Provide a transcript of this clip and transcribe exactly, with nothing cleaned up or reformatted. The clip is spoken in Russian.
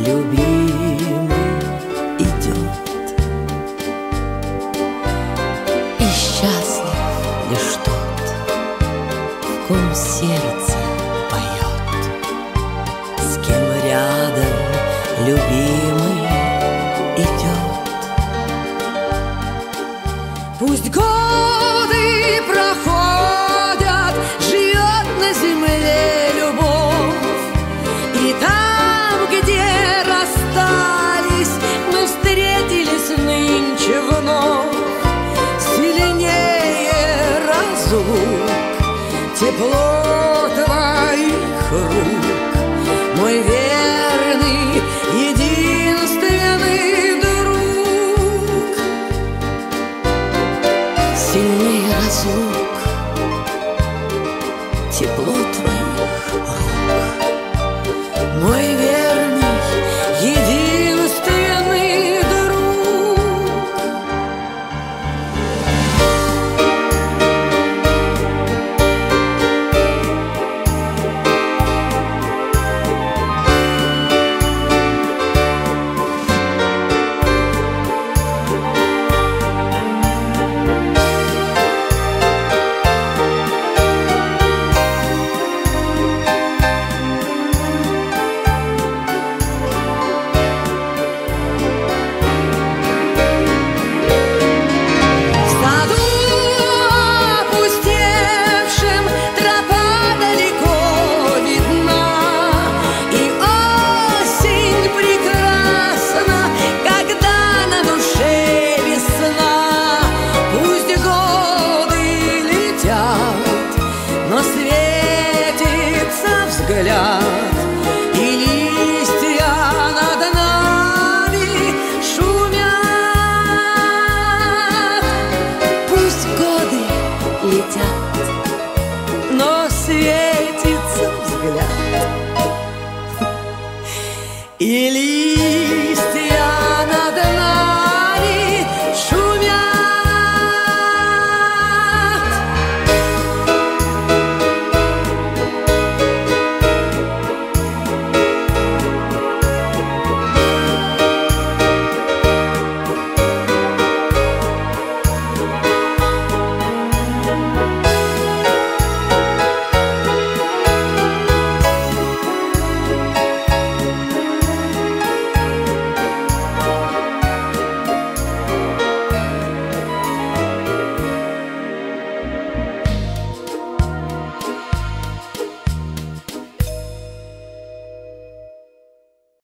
любимый идет. И счастлив лишь тот, в ком сердце поет, с кем рядом любимый идет. Пусть годы проходят, живет на земле любовь, и там, где расстались, мы встретились нынче вновь. Сильнее разлук тепло твоих рук, мой верный, единственный друг. Сильнее разлук тепло твоих рук, мой верный, единственный друг. Но светится взгляд, и листья над нами шумят. Пусть годы летят, но светится взгляд, и листья